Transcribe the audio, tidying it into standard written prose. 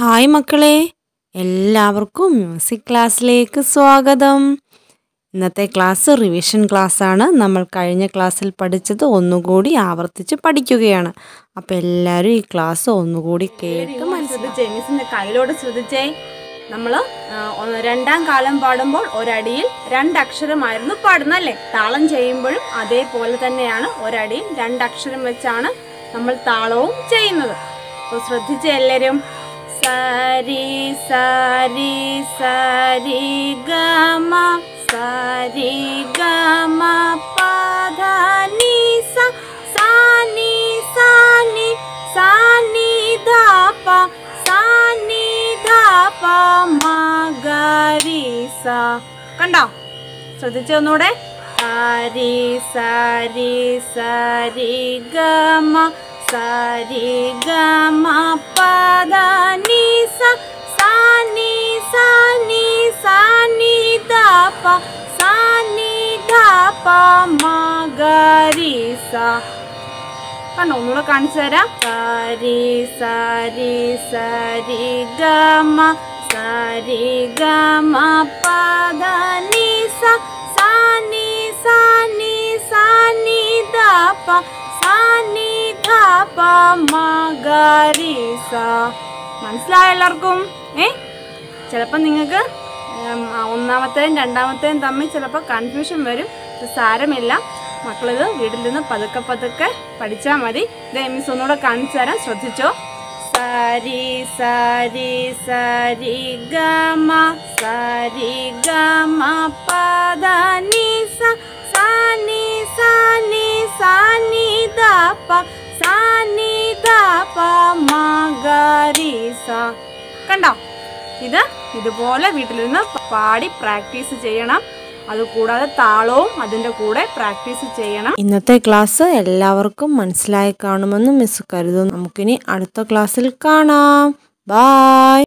Hi മക്കളെ, എല്ലാവർക്കും music ക്ലാസ്സിലേക്ക് സ്വാഗതം. ഇന്നത്തെ ക്ലാസ് റിവിഷൻ ക്ലാസ്സാണ്. നമ്മൾ കഴിഞ്ഞ ക്ലാസ്സിൽ പഠിച്ചത് ഒന്നുകൂടി ആവർത്തിച്ച് പഠിക്കുകയാണ്. അപ്പോൾ എല്ലാവരും ഈ ക്ലാസ് ഒന്നുകൂടി കേട്ട് ശ്രദ്ധിച്ചേ, മിസ്സിന്റെ കയ്യിലോട് ശ്രദ്ധിച്ചേ. നമ്മൾ രണ്ടാം കാലം പാടുമ്പോൾ ഒരടിയിൽ രണ്ടക്ഷരമായിരുന്നു പാടുന്നല്ലേ? താളം ചെയ്യുമ്പോഴും അതേപോലെ തന്നെയാണ്, ഒരടിയിൽ രണ്ടക്ഷരം വെച്ചാണ് നമ്മൾ താളവും ചെയ്യുന്നത്. അപ്പോൾ ശ്രദ്ധിച്ചേ എല്ലാവരും. സരി സരി സരി ഗമ സരി ഗമ പധ നി സ സാ നി സാ നി സാ നി ധ പ സാ നി ധ പ മ ഗ രി സ. കണ്ടോ? ശ്രദ്ധിച്ചേ ഒന്നുകൂടെ. സരി സരി സരി ഗമ സരി ഗമ പധ നി സ സാ നി സാ നി സാ നി ധ പ സാ നി ധ പ മ ഗ രി സ. കണ്ടോ? ഒന്നുകൂടെ കാണിച്ചു തരാം. സരി സരി സരി ഗമ സരി ഗമ പധ നി സ സാ നി സാ നി സാ നി ധ പ സാ നി ധ പ മ ഗ രി സ. മനസ്സിലായോ എല്ലാവർക്കും? ചിലപ്പോൾ നിങ്ങൾക്ക് ഒന്നാമത്തെയും രണ്ടാമത്തെയും തമ്മിൽ ചിലപ്പോൾ കൺഫ്യൂഷൻ വരും. ഇത് സാരമില്ല, മക്കളിത് വീട്ടിൽ നിന്ന് പതുക്കെ പതുക്കെ പഠിച്ചാൽ മതി. ഇത് മിസ് ഒന്നുകൂടെ കാണിച്ചു തരാം, ശ്രദ്ധിച്ചോ. സരി സരി സരി ഗമ സരി ഗമ പധ നി സ സാ നി സാ നി സാ നി ധ പ സാ നി ധ പ മ ഗ രി സ. കണ്ടോ? ഇതുപോലെ വീട്ടിലിരുന്ന് പാടി പ്രാക്ടീസ് ചെയ്യണം. അതുകൂടാതെ താളവും അതിൻ്റെ കൂടെ പ്രാക്ടീസ് ചെയ്യണം. ഇന്നത്തെ ക്ലാസ് എല്ലാവർക്കും മനസ്സിലായി കാണുമെന്ന് മിസ് കരുതുന്നു. നമുക്കിനി അടുത്ത ക്ലാസ്സിൽ കാണാം. ബൈ.